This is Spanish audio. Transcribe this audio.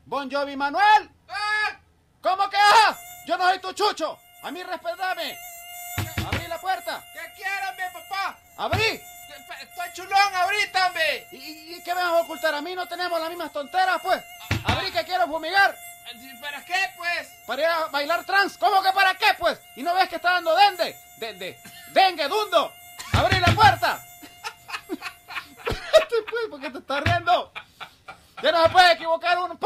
Bon Jovi Manuel. ¿Cómo que ah? Yo no soy tu chucho. A mí respetame. Abrí la puerta. ¿Qué quieres, mi papá? Abrí. Estoy chulón ahorita, hombre. ¿Y qué me vas a ocultar? A mí no tenemos las mismas tonteras, pues. Abrí que quiero fumigar. ¿Para qué, pues? Para ir a bailar trans. ¿Cómo que para qué, pues? ¿Y no ves que está dando dengue, dundo? Abrí la puerta. Espérate, pues, ¿por qué te estás riendo? Ya no se puede equivocar uno.